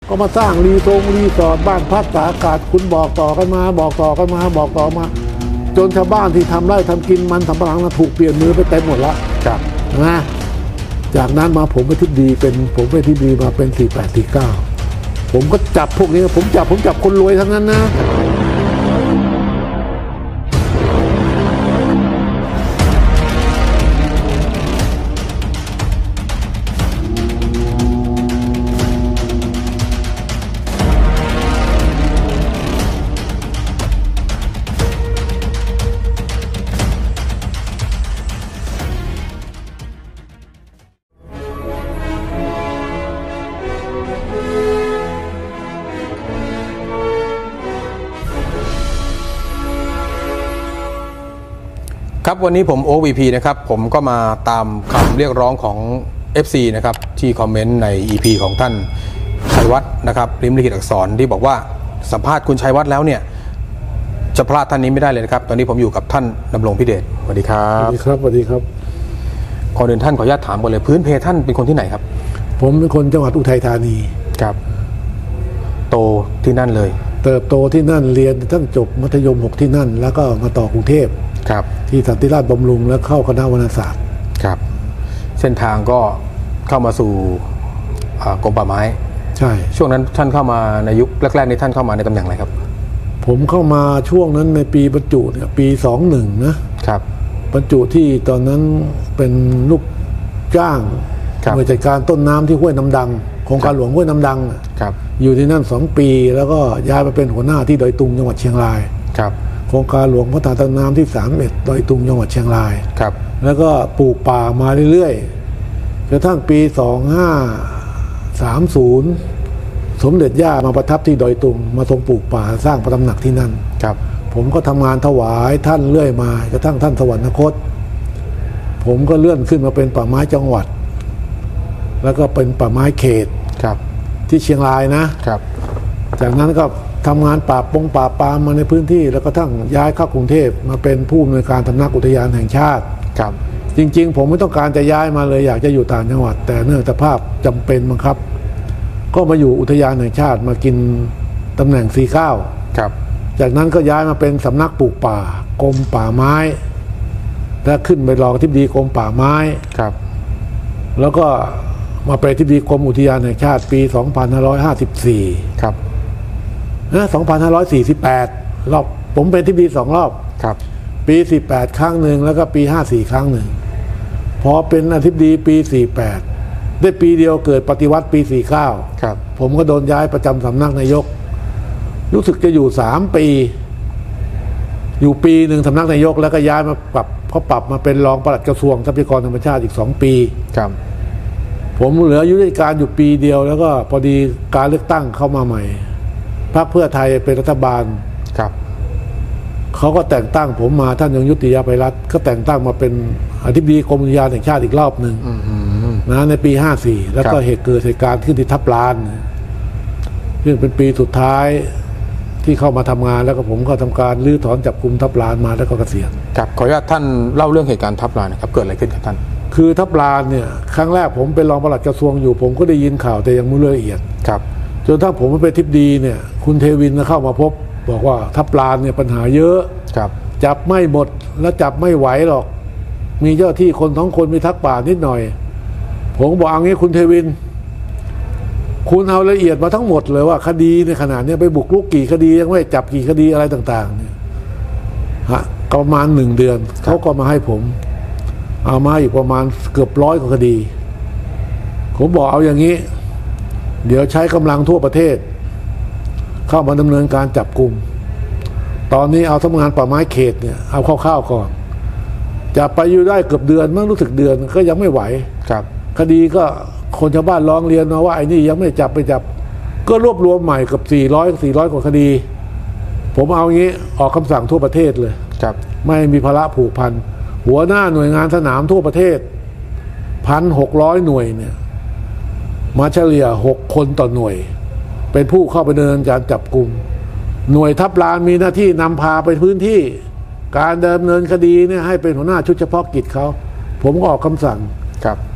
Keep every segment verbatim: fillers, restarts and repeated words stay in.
ก็มาสร้างรีโซงรีสอร์ทบ้านพักตากอากาศคุณบอกต่อกันมาบอกต่อกันมาบอกต่อมาจนชาวบ้านที่ทำไร่ทำกินมันสำปะหลังนะถูกเปลี่ยนมือไปเต็มหมดละครับนะจากนั้นมาผมไปทิพดีเป็นผมไปทิพดีมาเป็นสี่แปดสี่เก้าผมก็จับพวกนี้ผมจับผมจับคนรวยทั้งนั้นนะครับวันนี้ผมโอ วี พี นะครับผมก็มาตามคำเรียกร้องของ เอฟ ซี นะครับที่คอมเมนต์ใน อี พี ของท่านชัยวัฒน์นะครับริมลิขิตอักษรที่บอกว่าสัมภาษณ์คุณชัยวัฒน์แล้วเนี่ยจะพลาดท่านนี้ไม่ได้เลยนะครับตอนนี้ผมอยู่กับท่านดำรงพิเดชสวัสดีครับสวัสดีครับสวัสดีครับก่อนอื่นท่านขออนุญาตถามก่อนเลยพื้นเพท่านเป็นคนที่ไหนครับผมเป็นคนจังหวัดอุทัยธานีครับโตที่นั่นเลยเติบโตที่นั่นเรียนตั้งจบมัธยมหกที่นั่นแล้วก็มาต่อกรุงเทพครับที่สันติราชบำรุงแล้วเข้าคณะวรรณศาสตร์ครับเส้นทางก็เข้ามาสู่กรมป่าไม้ใช่ช่วงนั้นท่านเข้ามาในยุคแรกๆนี้ท่านเข้ามาในตำแหน่งอะไรครับผมเข้ามาช่วงนั้นในปีบรรจุเนี่ยปีสองหนึ่งนะครับบรรจุที่ตอนนั้นเป็นลูกจ้างหน่วยจัดการต้นน้ำที่ห้วยน้ำดังโครงการหลวงห้วยน้ำดังครับอยู่ที่นั่นสองปีแล้วก็ย้ายมาเป็นหัวหน้าที่ดอยตุงจังหวัดเชียงรายครับโครงการหลวงพัฒนาต้นน้ำที่สามเอ็ดดอยตุงจังหวัดเชียงรายครับแล้วก็ปลูกป่ามาเรื่อยๆกระทั่งปีสองห้าสามศูนย์สมเด็จย่ามาประทับที่ดอยตุงมาทรงปลูกป่าสร้างพระตำหนักที่นั่นครับผมก็ทำงานถวายท่านเรื่อยมากระทั่งท่านสวรรคตผมก็เลื่อนขึ้นมาเป็นป่าไม้จังหวัดแล้วก็เป็นป่าไม้เขตครับที่เชียงรายนะครับจากนั้นก็ทำงานป่าปงป่าปามมาในพื้นที่แล้วก็ทั้งย้ายเข้ากรุงเทพมาเป็นผู้อำนวยการสำนักอุทยานแห่งชาติครับจริงๆผมไม่ต้องการจะย้ายมาเลยอยากจะอยู่ต่างจังหวัดแต่เนื่องจากภาพจำเป็นบังคับก็มาอยู่อุทยานแห่งชาติมากินตำแหน่งสี่เก้าครับจากนั้นก็ย้ายมาเป็นสำนักปลูกป่ากรมป่าไม้และขึ้นไปรองอธิบดีกรมป่าไม้ครับแล้วก็มาเป็นอธิบดีกรมอุทยานแห่งชาติปีสองพันห้าร้อยห้าสิบสี่ครับนะสองพันห้าร้อยสี่สิบแปดรอบผมเป็นอธิบดีสองรอบครับปีสี่แปดครั้งหนึ่งแล้วก็ปีห้าสี่ครั้งหนึ่งพอเป็นอธิบดีปีสี่แปดได้ปีเดียวเกิดปฏิวัติปีสี่เก้าครับผมก็โดนย้ายประจำสำนักนายกรู้สึกจะอยู่สามปีอยู่ปีหนึ่งสำนักนายกแล้วก็ย้ายมาปรับเขาปรับมาเป็นรองปลัดกระทรวงทรัพยากรธรรมชาติอีกสองปีครับผมเหลืออายุราชการอยู่ปีเดียวแล้วก็พอดีการเลือกตั้งเข้ามาใหม่พรรคเพื่อไทยเป็นรัฐบาลครับเขาก็แต่งตั้งผมมาท่านยงยุติยาภัยรัตน์ก็แต่งตั้งมาเป็นอธิบดีกรมอุทยานแห่งชาติอีกรอบหนึ่งนะในปีห้าสี่แล้วก็เหตุเกิดเหตุการณ์ขึ้นที่ทับลานซึ่งเป็นปีสุดท้ายที่เข้ามาทำงานแล้วก็ผมก็ทำการรื้อถอนจับกุมทับลานมาแล้วก็เกษียณครับขออนุญาตท่านเล่าเรื่องเหตุการณ์ทับลานนะครับเกิดอะไรขึ้นครับท่านคือทับลานเนี่ยครั้งแรกผมเป็นรองปลัดกระทรวงอยู่ผมก็ได้ยินข่าวแต่ยังไม่ละเอียดครับจนถ้าผมไปทิพดีเนี่ยคุณเทวินเข้ามาพบบอกว่าทับลานเนี่ยปัญหาเยอะครับจับไม่หมดแล้วจับไม่ไหวหรอกมีเจ้าที่คนท้องคนมีทักป่านิดหน่อยผมบอกเอางี้คุณเทวินคุณเอาละเอียดมาทั้งหมดเลยว่าคดีในขนาดนี้ไปบุกรุกกี่คดียังไม่จับกี่คดีอะไรต่างๆเนี่ยฮะประมาณหนึ่งเดือนเขาก็มาให้ผมเอามาอีกประมาณเกือบร้อยกว่าคดีผมบอกเอาอย่างนี้เดี๋ยวใช้กำลังทั่วประเทศเข้ามาดำเนินการจับกุมตอนนี้เอาสำนักงานป่าไม้เขตเนี่ยเอาคร่าวๆก่อนจะไปอยู่ได้เกือบเดือนมั่งรู้สึกเดือนก็ยังไม่ไหวครับคดีก็คนชาวบ้านร้องเรียนมาว่าไอ้นี่ยังไม่จับไปจับก็รวบรวมใหม่เกือบสี่ร้อย สี่ร้อยกว่าคดีผมเอาอย่างนี้ออกคำสั่งทั่วประเทศเลยครับไม่มีภาระผูกพันหัวหน้าหน่วยงานสนามทั่วประเทศพันหกร้อยหน่วยเนี่ยมาเฉลี่ยหกคนต่อหน่วยเป็นผู้เข้าไปดำเนินการจับกุมหน่วยทัพลานมีหน้าที่นำพาไปพื้นที่การดำเนินคดีเนี่ยให้เป็นหัวหน้าชุดเฉพาะกิจเขาผมก็ออกคำสั่งครับ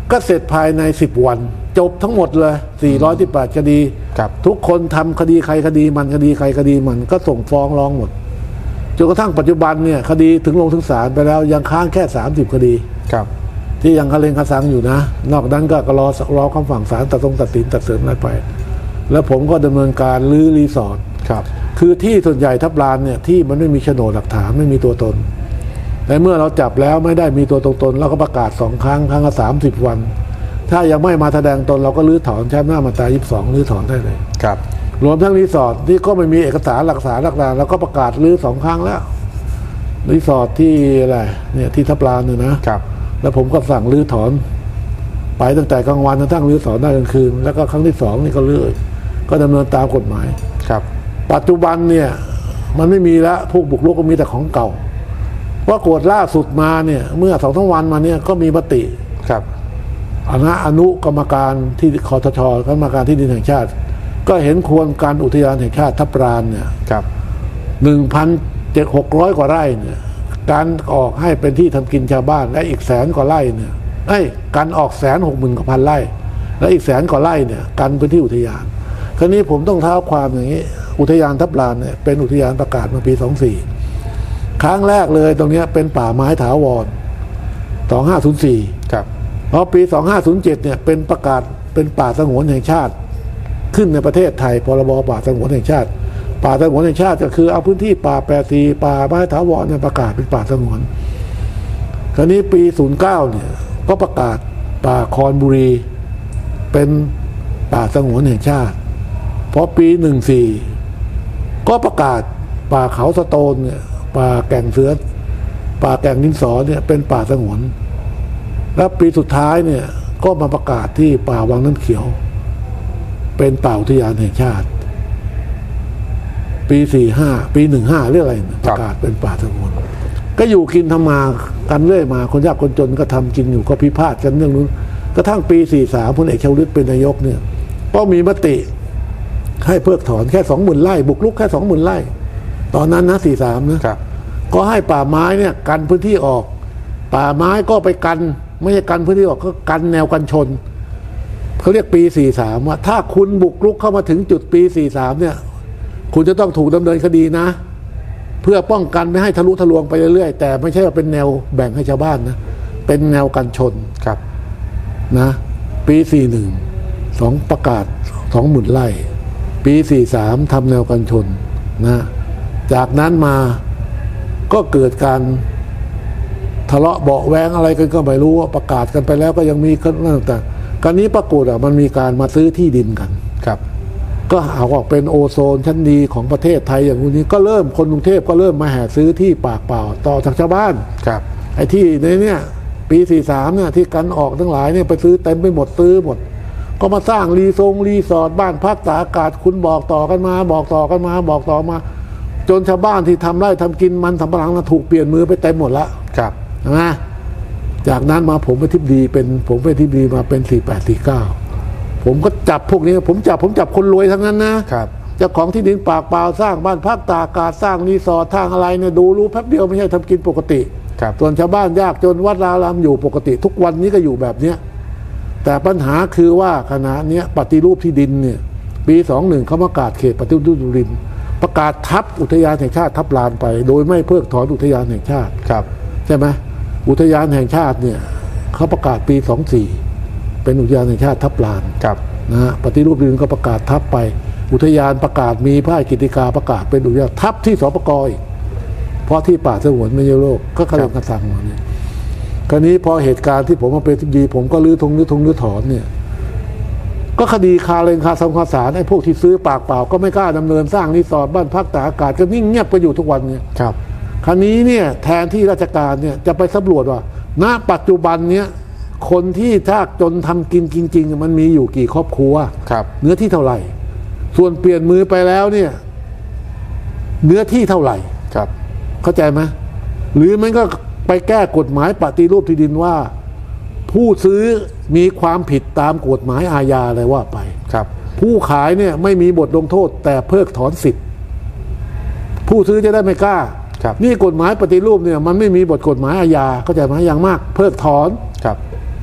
ก็เสร็จภายในสิบวันจบทั้งหมดเลยสี่ร้อยสิบแปดคดีทุกคนทำคดีใครคดีมันคดีใครคดีมันก็ส่งฟ้องร้องหมดจนกระทั่งปัจจุบันเนี่ยคดีถึงลงถึงศาลไปแล้วยังค้างแค่สามสิบคดีครับที่ยังคาเลงคาซังอยู่นะนอกนั้นก็รอรอคำสั่งศาลตัดสินตัดสินตัดสินอะไรไปแล้วผมก็ดำเนินการรื้อรีสอร์ทครับคือที่ส่วนใหญ่ทับลานเนี่ยที่มันไม่มีโฉนดหลักฐานไม่มีตัวตนแต่เมื่อเราจับแล้วไม่ได้มีตัวตนเราก็ประกาศสองครั้งครั้งละสามสิบวันถ้ายังไม่มาแสดงตนเราก็รื้อถอนใช้หน้ามาตรายี่สิบสองรื้อถอนได้เลยครับรวมทั้งรีสอร์ทที่ก็ไม่มีเอกสารหลักฐานหลักฐานเราก็ประกาศรื้อสองครั้งแล้วรีสอร์ทที่อะไรเนี่ยที่ทับลานเนี่ยนะครับแล้วผมก็สั่งรื้อถอนไปตั้งแต่กลางวันจนทั้งรื้อถอนได้กลางคืนแล้วก็ครั้งที่สองนี่ก็รื้อก็ดำเนินตามกฎหมายครับปัจจุบันเนี่ยมันไม่มีแล้วพวกบุกรุกก็มีแต่ของเก่าว่ากฎล่าสุดมาเนี่ยเมื่อสองสามวันมาเนี่ยก็มีมติครับอนุอนุกรรมการที่คทชกรรมการที่ดินแห่งชาติก็เห็นควรการอุทยานแห่งชาติทับลานเนี่ยครับหนึ่งพันเจ็ดหกร้อยกว่าไร่เนี่ยการออกให้เป็นที่ทำกินชาวบ้านและอีกแสนกว่าไร่เนี่ยไอ้การออกแสนหกหมื่นกว่าพันไร่และอีกแสนกว่าไร่เนี่ยกันพื้นที่อุทยานคราวนี้ผมต้องเท้าความอย่างนี้อุทยานทับลานเนี่ยเป็นอุทยานประกาศมาปีสองสี่ครั้งแรกเลยตรงนี้เป็นป่าไม้ถาวรสองห้าศูนย์สี่ครับพอปีสองห้าศูนย์เจ็ดเนี่ยเป็นประกาศเป็นป่าสงวนแห่งชาติขึ้นในประเทศไทยพรบป่าสงวนแห่งชาติป่าสงวนแห่งชาติก็คือเอาพื้นที่ป่าแปดสีป่าไม้ถาวรเนี่ยประกาศเป็นป่าสงวนคราวนี้ปีศูนย์เก้าเนี่ยก็ประกาศป่าคอนบุรีเป็นป่าสงวนแห่งชาติพอปีหนึ่งสี่ก็ประกาศป่าเขาสะโตนเนี่ยป่าแก่งเสือป่าแก่งดินสอเนี่ยเป็นป่าสงวนแล้วปีสุดท้ายเนี่ยก็มาประกาศที่ป่าวังน้ำเขียวเป็นป่าอุทยานแห่งชาติปีสี่ห้าปีหนึ่งห้าเรื่องอะไรประกาศเป็นป่าสงวนก็อยู่กินทำมากันเรื่อยมาคนยากคนจนก็ทำกินอยู่ก็พิพาทกันเรื่องนู้นกระทั่งปีสี่สามพลเอกชวลิตเป็นนายกเนี่ยก็มีมติให้เพิกถอนแค่สองหมื่นไร่บุกรุกแค่สองหมื่นไร่ตอนนั้นนะสี่สามนะก็ให้ป่าไม้เนี่ยกันพื้นที่ออกป่าไม้ก็ไปกันไม่ใช่กันพื้นที่ออกก็กันแนวกันชนเขาเรียกปีสี่สามว่าถ้าคุณบุกรุกเข้ามาถึงจุดปีสี่สามเนี่ยคุณจะต้องถูกดำเนินคดีนะเพื่อป้องกันไม่ให้ทะลุทะลวงไปเรื่อยๆแต่ไม่ใช่ว่าเป็นแนวแบ่งให้ชาวบ้านนะเป็นแนวกันชนครับนะปีสี่หนึ่งสองประกาศสองหมื่นไร่ปีสี่สามทำแนวกันชนนะจากนั้นมาก็เกิดการทะเลาะเบาะแวงอะไรกันก็ไม่รู้ว่าประกาศกันไปแล้วก็ยังมีเรื่องต่างๆการนี้ปรากฏอ่ะมันมีการมาซื้อที่ดินกันครับก็หาว่าเป็นโอโซนชั้นดีของประเทศไทยอย่างนี้ก็เริ่มคนกรุงเทพก็เริ่มมาแห่ซื้อที่ปากเปล่าต่อจากชาวบ้านครับไอ้ที่ในเนี้ยปีสี่สามเนี่ยที่กันออกทั้งหลายเนี่ยไปซื้อเต็มไปหมดซื้อหมดก็มาสร้างรีสอร์ทรีสอร์ทบ้านพักตากอากาศคุณบอกต่อกันมาบอกต่อกันมาบอกต่อมาจนชาวบ้านที่ทำไร่ทำกินมันสำปะหลังถูกเปลี่ยนมือไปเต็มหมดละครับนะจากนั้นมาผมเป็นทิบดีเป็นผมเป็นทิบดีมาเป็นสี่แปดสี่เก้าผมก็จับพวกนี้ผมจับผมจับคนรวยทั้งนั้นนะครับเจ้าของที่ดินปากเปล่าสร้างบ้านพักตากอากาศสร้างรีสอร์ททางอะไรเนี่ยดูรู้แป๊บเดียวไม่ใช่ทำกินปกติส่วนชาวบ้านยากจนวัดรารามอยู่ปกติทุกวันนี้ก็อยู่แบบเนี้ยแต่ปัญหาคือว่าขณะนี้ปฏิรูปที่ดินเนี่ยปีสองหนึ่งเขาประกาศเขตปฏิรูปที่ดินประกาศทับอุทยานแห่งชาติทับลานไปโดยไม่เพิกถอนอุทยานแห่งชาติครับใช่ไหมอุทยานแห่งชาติเนี่ยเขาประกาศปีสองสี่เป็นอุทยานแห่งชาติทับลานนะฮะปฏิรูปที่ดินก็ประกาศทับไปอุทยานประกาศมีพระราชกิจการประกาศเป็นอุทยานทับที่สปก.อีกเพราะที่ป่าสงวนไม่ใช่โลกก็กำลังกระสังมาเนี่ยคราวนี้พอเหตุการณ์ที่ผมมาเป็นทิบดีผมก็ลื้อทงลื้อทงลื้อถอนเนี่ยก็คดีคาเลงคาซังคาสารไอ้พวกที่ซื้อปากเปล่าก็ไม่กล้าดำเนินสร้างรีสอร์ทบ้านพักตากอากาศก็นิ่งเงียบไปอยู่ทุกวันเนี่ยครับคราวนี้เนี่ยแทนที่ราชการเนี่ยจะไปสำรวจว่าณปัจจุบันเนี้ยคนที่ถ้าจนทำกินจริงๆมันมีอยู่กี่ครอบครัวครับเนื้อที่เท่าไหร่ส่วนเปลี่ยนมือไปแล้วเนี่ยเนื้อที่เท่าไหร่ครับเข้าใจไหมหรือมันก็ไปแก้กฎหมายปฏิรูปที่ดินว่าผู้ซื้อมีความผิดตามกฎหมายอาญาอะไรว่าไปครับผู้ขายเนี่ยไม่มีบทลงโทษแต่เพิกถอนสิทธิ์ผู้ซื้อจะได้ไม่กล้านี่กฎหมายปฏิรูปเนี่ยมันไม่มีบทกฎหมายอาญาเข้าใจไหมอย่างมากเพิกถอนครับ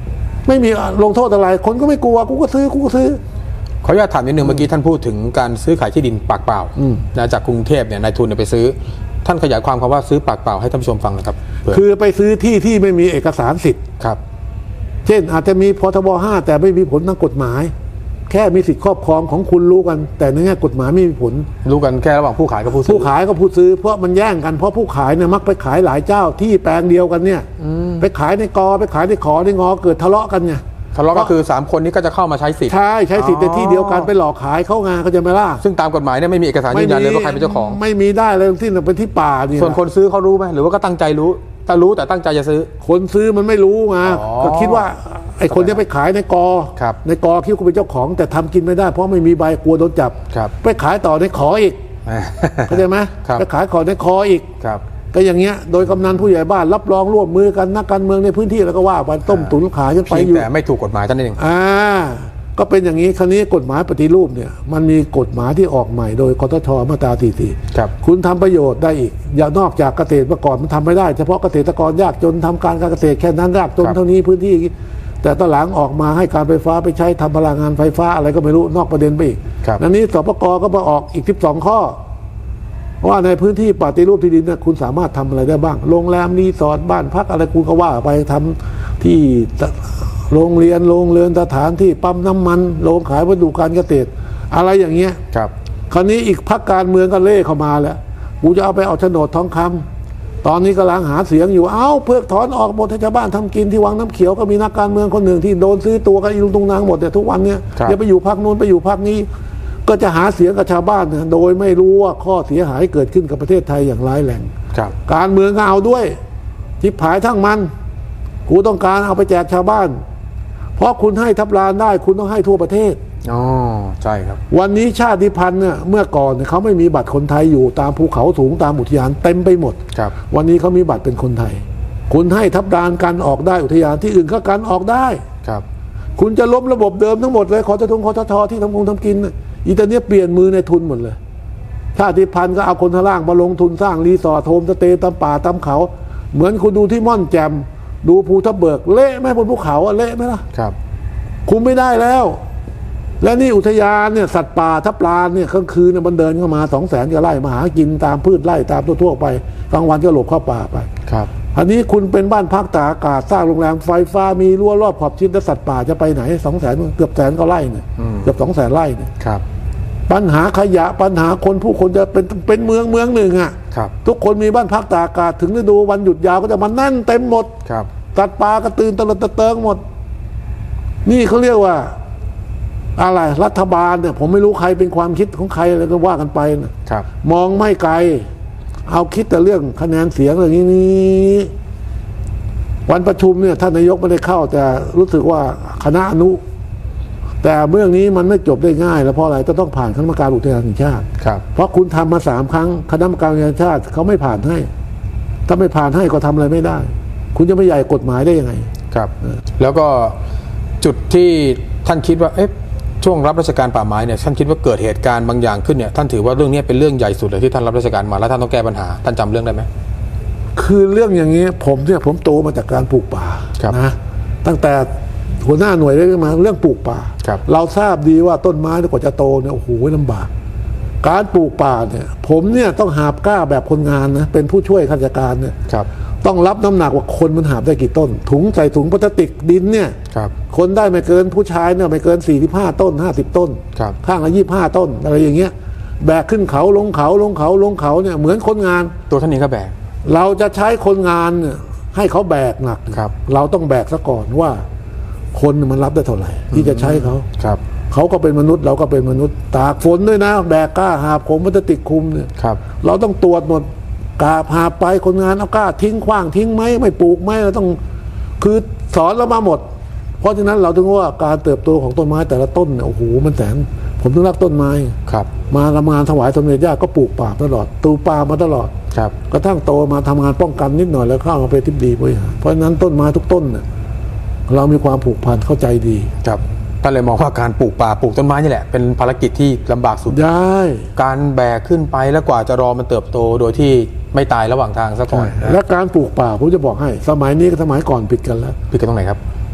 ไม่มีลงโทษอะไรคนก็ไม่กลัวกูก็ซื้อกูก็ซื้อขออนุญาตถามนิดนึงเมื่อกี้ท่านพูดถึงการซื้อขายที่ดินปากเปล่านะจากกรุงเทพเนี่ยนายทุนไปซื้อท่านขยายความคำว่าซื้อปากเปล่าให้ท่านผู้ชมฟังนะครับคือไปซื้อที่ที่ไม่มีเอกสารสิทธิ์ครับเช่นอาจจะมีพทบห้าแต่ไม่มีผลทางกฎหมายแค่มีสิทธิครอบครองของคุณรู้กันแต่ในแง่กฎหมายไม่มีผลรู้กันแค่ระหว่างผู้ขายกับผู้ซื้อผู้ขายกับผู้ซื้อเพราะมันแย่งกันเพราะผู้ขายเนี่ยมักไปขายหลายเจ้าที่แปลงเดียวกันเนี่ยไปขายในกอไปขายในขอในงอเกิดทะเลาะกันไงทะเลาะก็คือสามคนนี้ก็จะเข้ามาใช้สิทธิ์ใช่ใช้สิทธิ์ในที่เดียวกันไปหลอกขายเข้างานเขาจะไม่ล่าซึ่งตามกฎหมายเนี่ยไม่มีเอกสารยืนยันเลยว่าใครเป็นเจ้าของไม่มีได้เลยที่เป็นที่ป่านี่ส่วนคนซื้อเขารู้ไหมหรือว่าก็ตั้งใจรู้แต่รู้แต่ตั้งใจจะซื้อคนซื้อมันไม่รู้ไงก็คิดว่าไอ้คนนี้ไปขายในกอในกอคิดว่าเป็นเจ้าของแต่ทำกินไม่ได้เพราะไม่มีใบกลัวโดนจับไปขายต่อในขออีกเข้าใจไหมไปขายขอในคออีกก็อย่างเงี้ยโดยกำนันผู้ใหญ่บ้านรับรองร่วมมือกันนักการเมืองในพื้นที่แล้วก็ว่าไปต้มตุ๋นขายกันไปอยู่แต่ไม่ถูกกฎหมายท่านเองอ่าก็เป็นอย่างนี้คราวนี้กฎหมายปฏิรูปเนี่ยมันมีกฎหมายที่ออกใหม่โดยคทช.มาตราสี่สิบสี่คุณทำประโยชน์ได้อีกอย่างนอกจากเกษตรเมื่อก่อนมันทำไม่ได้เฉพาะเกษตรกรยากจนทำการการเกษตรแค่นั้นยากจนเท่านี้พื้นที่แต่ตอนหลังออกมาให้การไฟฟ้าไปใช้ทำพลังงานไฟฟ้าอะไรก็ไม่รู้นอกประเด็นไปอีกนั้นนี้สปก.ก็มาออกอีกสิบสองข้อว่าในพื้นที่ปฏิรูปที่ดินเนี่ยคุณสามารถทำอะไรได้บ้างโรงแรมรีสอร์ทบ้านพักอะไรคุณก็ว่าไปทำที่โรงเรียนโรงเรือนสถานที่ปั๊มน้ำมันโรงขายวัสดุการเกษตรอะไรอย่างเงี้ยครับคราวนี้อีกพรรคการเมืองก็เล่เข้ามาแล้วกูจะเอาไปเอาโฉนดทองคำตอนนี้กำลังหาเสียงอยู่เอ้าเพิกถอนออกหมดให้ชาวบ้านทำกินที่วังน้ำเขียวก็มีนักการเมืองคนหนึ่งที่โดนซื้อตัวกันอีลุงตุงนางหมดแต่ทุกวันเนี้ยอย่าไปอยู่พรรคนู้นไปอยู่พรรคนี้ก็จะหาเสียงกับชาวบ้านเนี่ยโดยไม่รู้ว่าข้อเสียหายเกิดขึ้นกับประเทศไทยอย่างร้ายแรงการเมืองก็เอาด้วยทิพย์ผายทั้งมันกูต้องการเอาไปแจกชาวบ้านเพราะคุณให้ทับลานได้คุณต้องให้ทั่วประเทศอ๋อใช่ครับวันนี้ชาติพันธุ์เนี่ยเมื่อก่อนเขาไม่มีบัตรคนไทยอยู่ตามภูเขาสูงตามอุทยานเต็มไปหมดครับวันนี้เขามีบัตรเป็นคนไทยคุณให้ทับลานกันออกได้อุทยานที่อื่นก็กันออกได้ครับคุณจะล้มระบบเดิมทั้งหมดเลยขอทงขอททที่ทำคงทำกินอีตาเนี้ยเปลี่ยนมือในทุนหมดเลยชาติพันธุ์ก็เอาคนข้างล่างมาลงทุนสร้างรีสอร์ทโฮมสเตย์ตามป่าตามเขาเหมือนคุณดูที่ม่อนแจ่มดูภูทับเบิกเละไหมบนภูเขาเละไหมล่ะครับคุมไม่ได้แล้วและนี่อุทยานเนี่ยสัตว์ป่าทับลานเนี่ยกลางคืนเนี่ยมันเดินเข้ามาสองแสนก็ไล่มาหากินตามพืชไล่ตามทั่วๆไปกลางวันก็หลบเข้าป่าไปครับอันนี้คุณเป็นบ้านพักตากอากาศสร้างโรงแรมไฟฟ้ามีรั้วรอบขอบชิดและสัตว์ป่าจะไปไหนสองแสนเกือบแสนก็ไล่เนี่ยเกือบสองแสนไล่เนี่ยครับปัญหาขยะปัญหาคนผู้คนจะเป็นเป็นเมืองเมืองหนึ่งอ่ะทุกคนมีบ้านพักตากอากาศถึงฤดูวันหยุดยาวก็จะมานั่นเต็มหมดสัตว์ป่ากระตือนตะลึงตะเติงหมดนี่เขาเรียกว่าอะไรรัฐบาลเนี่ยผมไม่รู้ใครเป็นความคิดของใครอะไรก็ว่ากันไปนะครับมองไม่ไกลเอาคิดแต่เรื่องคะแนนเสียงอย่างนี้วันประชุมเนี่ยท่านนายกไม่ได้เข้าแต่รู้สึกว่าคณะอนุแต่เรื่องนี้มันไม่จบได้ง่ายแล้วเพราะอะไรจะต้องผ่านคณะกรรมการอุทยานแห่งชาติเพราะคุณทำมาสามครั้งคณะกรรมการอุทยานแห่งชาติเขาไม่ผ่านให้ถ้าไม่ผ่านให้ก็ทำอะไรไม่ได้คุณจะไม่ใหญ่กฎหมายได้ยังไงครับแล้วก็จุดที่ท่านคิดว่าเอ๊ะช่วงรับราชการป่าไม้เนี่ยท่านคิดว่าเกิดเหตุการณ์บางอย่างขึ้นเนี่ยท่านถือว่าเรื่องนี้เป็นเรื่องใหญ่สุดเลยที่ท่านรับราชการมาแล้วท่านต้องแก้ปัญหาท่านจำเรื่องได้ไหมคือเรื่องอย่างนี้ผมเนี่ยผมโตมาจากการปลูกป่านะตั้งแต่หัวหน้าหน่วยได้มาเรื่องปลูกป่าเราทราบดีว่าต้นไม้กว่าจะโตเนี่ยโอ้โหลำบากการปลูกป่าเนี่ยผมเนี่ยต้องหาบกล้าแบบคนงานนะเป็นผู้ช่วยข้าราชการเนี่ยต้องรับน้ำหนักว่าคนมันหาบได้กี่ต้นถุงใส่ถุงพลาสติกดินเนี่ยคนได้ไม่เกินผู้ชายเนี่ยไม่เกินสี่สิบห้าต้นห้าสิบต้นข้างละยี่สิบห้าต้นอะไรอย่างเงี้ยแบกขึ้นเขาลงเขาลงเขาลงเขาเนี่ยเหมือนคนงานตัวท่านนี้ก็แบกเราจะใช้คนงานเนี่ยให้เขาแบกหนักเราต้องแบกซะก่อนว่าคนมันรับได้เท่าไหร่ที่จะใช้เขาเขาก็เป็นมนุษย์เราก็เป็นมนุษย์ตากฝนด้วยนะแบกก้าหาบผมพลาสติกคุมเนี่ยเราต้องตรวจหมดกาบหาไปคนงานเอาก้าทิ้งขว้างทิ้งไหมไม่ปลูกไหมเราต้องคือสอนเรามาหมดเพราะฉะนั้นเราถึงว่าการเติบโตของต้นไม้แต่ละต้นเนี่ยโอ้โหมันแสนผมถึงรักต้นไม้ครับมาทำงานถวายสมเด็จย่าก็ปลูกป่าตลอดตูป่ามาตลอดครับกระทั่งโตมาทำงานป้องกันนิดหน่อยแล้วเข้ามาเป็นทิพย์ดีบริหารเพราะฉะนั้นต้นไม้ทุกต้นเนี่ยเรามีความผูกพันเข้าใจดีครับท่านเลยมองว่าการปลูกป่าปลูกต้นไม้นี่แหละเป็นภารกิจที่ลำบากสุดได้การแบกขึ้นไปแล้วกว่าจะรอมันเติบโตโดยที่ไม่ตายระหว่างทางซะก่อนและการปลูกป่าผมจะบอกให้สมัยนี้กับสมัยก่อนผิดกันแล้วผิดกันตรงไหนครับ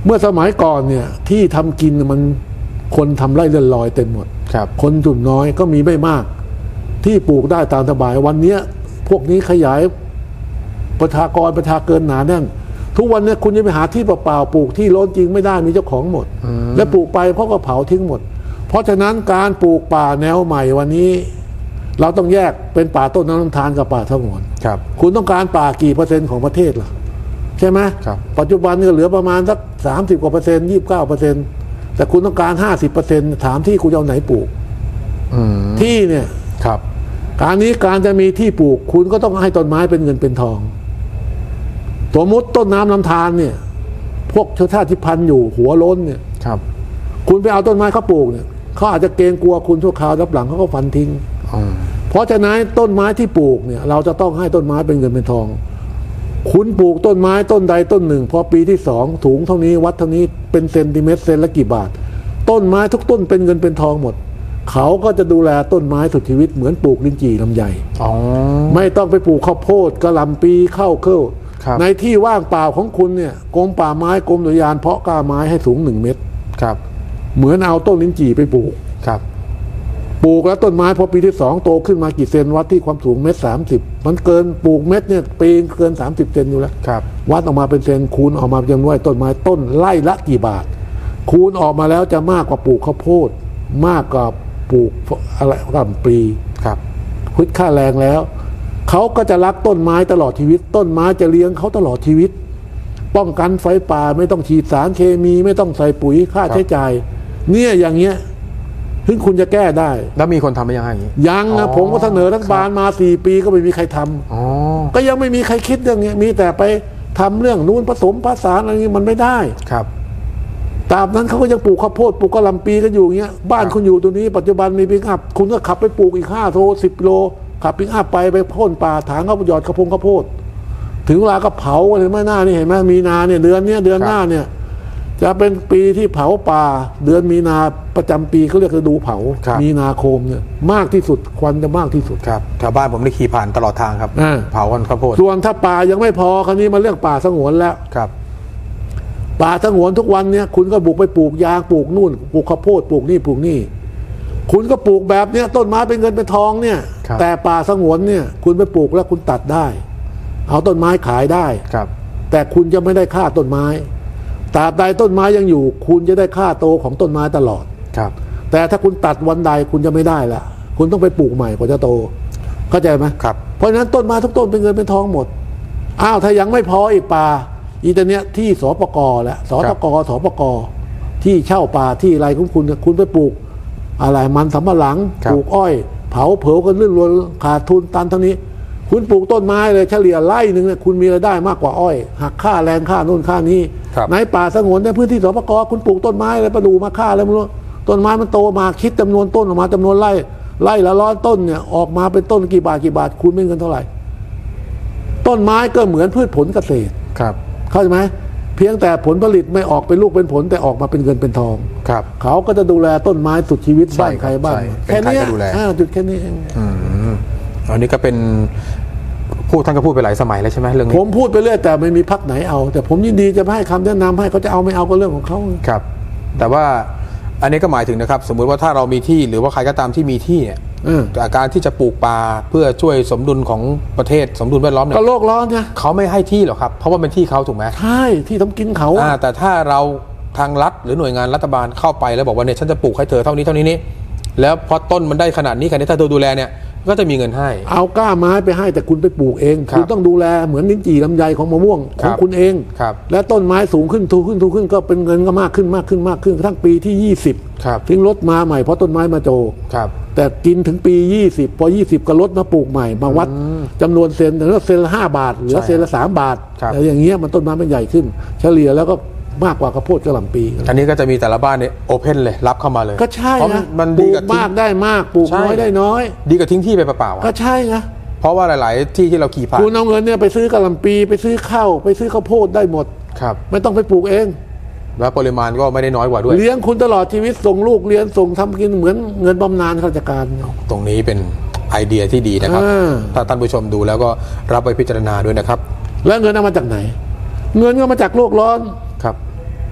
เมื่อสมัยก่อนเนี่ยที่ทำกินมันคนทำไร่เลื่อนลอยเต็มหมดครับคนจุ่มน้อยก็มีไม่มาก ที่ปลูกได้ตามสบายวันเนี้ยพวกนี้ขยายประชากรประชาเกินหนาแน่นทุกวันเนี่ยคุณจะไปหาที่เปล่าๆปลูกที่ล้นจริงไม่ได้มีเจ้าของหมด และปลูกไปเพราะก็เผาทิ้งหมด เพราะฉะนั้นการปลูกป่าแนวใหม่วันนี้ เราต้องแยกเป็นป่าต้นน้ำทานกับป่าสงวนครับคุณต้องการป่ากี่เปอร์เซ็นต์ของประเทศล่ะใช่ไหมครับปัจจุบันก็เหลือประมาณสักสามสิบกว่าเปอร์เซ็นต์ยี่สิบเก้าเปอร์เซ็นต์แต่คุณต้องการห้าสิบเปอร์เซ็นต์ถามที่คุณจะเอาไหนปลูกอืมที่เนี่ยครับการนี้การจะมีที่ปลูกคุณก็ต้องให้ต้นไม้เป็นเงินเป็นทองสมมติต้นน้ำลำธารเนี่ยพวกชาติพันธุ์อยู่หัวโล้นเนี่ยครับคุณไปเอาต้นไม้เขาปลูกเนี่ยเขาอาจจะเกรงกลัวคุณชั่วคราวรับหลังเขาก็ฟันทิ้งอืมเพราะฉะนั้นต้นไม้ที่ปลูกเนี่ยเราจะต้องให้ต้นไม้เป็นเงินเป็นทองคุณปลูกต้นไม้ต้นใดต้นหนึ่งพอปีที่สองถุงเท่านี้วัดเท่านี้เป็นเซนติเมตรเซนละกี่บาท ต้นไม้ทุกต้นเป็นเงินเป็นทองหมดเขาก็จะดูแลต้นไม้สุดชีวิตเหมือนปลูกลิ้นจี่ลำไยอ๋อไม่ต้องไปปลูกข้าวโพดกระหล่ำปีข้าวเคิลครับในที่ว่างเปล่าของคุณเนี่ยกรมป่าไม้กรมอุทยานเพาะกล้าไม้ให้สูงหนึ่งเมตรครับเหมือนเอาต้นลิ้นจี่ไปปลูกครับปลูกแล้วต้นไม้พอปีที่สองโตขึ้นมากี่เซนวัดที่ความสูงเมตรสามสิบมันเกินปลูกเม็ดเนี่ยปีเกินสามสิบเซนอยู่แล้วครับวัดออกมาเป็นเซนคูณออกมาจำนวนต้นไม้ต้นไร่ละกี่บาท คูณออกมาแล้วจะมากกว่าปลูกข้าวโพดมากกว่าปลูกอะไรกำปลีครับคิดค่าแรงแล้วเขาก็จะรักต้นไม้ตลอดชีวิต ต้นไม้จะเลี้ยงเขาตลอดชีวิต ป้องกันไฟป่าไม่ต้องฉีดสารเคมีไม่ต้องใส่ปุ๋ยค่าใช้จ่ายเนี่ยอย่างเงี้ยถึงคุณจะแก้ได้แล้วมีคนทำไหมยังไงอย่างนี้ยังอ๋นะอผมก็เสนอรัฐบาลมาสี่ปีก็ไม่มีใครทำอ๋อก็ยังไม่มีใครคิดเรื่องนี้มีแต่ไปทำเรื่องนู้นผสมผสานอะไรนี้มันไม่ได้ครับตามนั้นเขาก็ยังปลูกข้าวโพดปลูกกะหล่ำปีกันอยู่อย่างเงี้ยบ้านคุณอยู่ตัวนี้ปัจจุบันมีปิกอัพคุณก็ขับไปปลูกอีกห้าโลสิบโลขับปิกอัพไปไปพ่นป่าถางเขาหยอดกระพงข้าวโพดถึงเวลาก็เผาอะไรไม่น่านี่เห็นไหมมีนาเนี่ยเดือนเนี้ยเดือนหน้าเนี่ยจะเป็นปีที่เผาป่าเดือนมีนาประจำปีเขาเรียกฤดูเผาครับมีนาคมเนี่ยมากที่สุดควันจะมากที่สุดครับแถวบ้านผมได้ขี่ผ่านตลอดทางครับอ่าเผากันข้าวโพดส่วนถ้าป่ายังไม่พอคราวนี้มาเรื่องป่าสงวนแล้วครับป่าสงวนทุกวันเนี่ยคุณก็บุกไปปลูกยางปลูกนู่นปลูกข้าวโพดปลูกนี่ปลูกนี่คุณก็ปลูกแบบเนี้ยต้นไม้เป็นเงินเป็นทองเนี่ยครับแต่ป่าสงวนเนี่ยคุณไปปลูกแล้วคุณตัดได้ เอาต้นไม้ขายได้ครับแต่คุณจะไม่ได้ค่าต้นไม้ตราบใดต้นไม้ยังอยู่ คุณจะได้ค่าโตของต้นไม้ตลอดครับแต่ถ้าคุณตัดวันใดคุณจะไม่ได้ละคุณต้องไปปลูกใหม่กว่าจะโตเข้าใจไหมครับเพราะฉะนั้นต้นไม้ทุกต้นเป็นเงินเป็นทองหมดอ้าวถ้ายังไม่พออีกป่าอีตอนเนี้ยที่สปกแล้วสตกสปกที่เช่าป่าที่อะไรของคุณคุณไปปลูกอะไรมันสำปะหลังครับปลูกอ้อย เผาเผากันเรื่อยๆขาดทุนตันเท่านี้ คุณปลูกต้นไม้เลยเฉลี่ยไร่หนึ่งเนี่ยคุณมีรายได้มากกว่าอ้อยหักค่าแรงค่านู่นค่านี้ครับในป่าสงวนในพื้นที่สปกคุณปลูกต้นไม้อะไรประดูมาค่าอะไรไม่รู้ต้นไม้มันโตมาคิดจำนวนต้นออกมาจำนวนไร่ไร่ละร้อยต้นเนี่ยออกมาเป็นต้นกี่บาทกี่บาทคุณไม่เงินเท่าไหร่ ต้นไม้ก็เหมือนพืชผลเกษตรครับเข้าใจไหมเพียงแต่ผลผลิตไม่ออกเป็นลูกเป็นผลแต่ออกมาเป็นเงินเป็นทองครับเขาก็จะดูแลต้นไม้สุดชีวิตใช่บ้านใครบ้านใช่แค่เป็นใครนี้ก็ดูแลอ่าจุดแค่นี้เองอืมอันนี้ก็เป็นพูดท่านก็พูดไปหลายสมัยแล้วใช่ไหมเรื่องผนี้มพูดไปเรื่อยแต่ไม่มีพักไหนเอา แต่ผมยินดีจะให้คำแนะนำให้เขาจะเอาไม่เอาก็เรื่องของเขาครับ แต่ว่าอันนี้ก็หมายถึงนะครับ สมมุติว่าถ้าเรามีที่หรือว่าใครก็ตามที่มีที่เนี่ยเออการที่จะปลูกป่าเพื่อช่วยสมดุลของประเทศสมดุลแวดล้อมเนี่ยก็โลกร้อนไงเขาไม่ให้ที่หรอกครับ เพราะว่าเป็นที่เขาถูกไหมใช่ที่ทำกินเขาอ่าแต่ถ้าเราทางรัฐหรือหน่วยงานรัฐบาลเข้าไปแล้วบอกว่าเนี่ยฉันจะปลูกให้เธอเท่านี้เท่านี้นี่แล้วพอต้นมันได้ขนาดนี้ขนาดนี้ถ้าเธอดูแลเนี่ยก็จะมีเงินให้เอาก้าไม้ไปให้แต่คุณไปปลูกเองครับคุณต้องดูแลเหมือนลิ้นจี่ลำไยของมะม่วงคขรัองบคุณเองครับและต้นไม้สูงขึ้นทูขึ้นทูขึ้นก็เป็นเงินก็มากขึ้นมากขึ้นมากขึ้นกระทั่งปีที่ยี่สิบครับถึงลดมาใหม่เพราะต้นไม้มาโจครับแต่กินถึงปียี่สิบพอยี่สิบก็ลดมาปลูกใหม่มาวัดจำนวนเซนแต่ละเซนละห้าบาทเหลือใช่เซนละสามบาทครับแต่อย่างเงี้ยมันต้นไม้มันใหญ่ขึ้น เฉลี่ยแล้วก็มากกว่าข้าวโพดกระหล่ำปีอันนี้ก็จะมีแต่ละบ้านเนี่ยโอเพนเลยรับเข้ามาเลยก็ใช่เพราะนะมันปดีลูกักบทิ้มาง กได้มากปลูกใช่น้อยได้น้อยดีกับทิ้งที่ไปเปล่าๆอะก็ใช่ไงเพราะว่าหลายๆที่ที่เราขี่ผ่านคุณเอาเงินเนี่ยไปซื้อกระหล่ำปีไปซื้อข้าวไปซื้อข้าวโพดได้หมดครับไม่ต้องไปปลูกเองแล้วปริมาณก็ไม่ได้น้อยกว่าด้วยเลี้ยงคุณตลอดชีวิตส่งลูกเรียนส่งทำกินเหมือนเงินบำนาญข้าราชการตรงนี้เป็นไอเดียที่ดีนะครับอ่าถ้าท่านผู้ชมดูแล้วก็รับไปพิจารณาด้วยนะครับแล้วเงินเอามาจากไหน เงินก็มาจากโลกร้อนครับ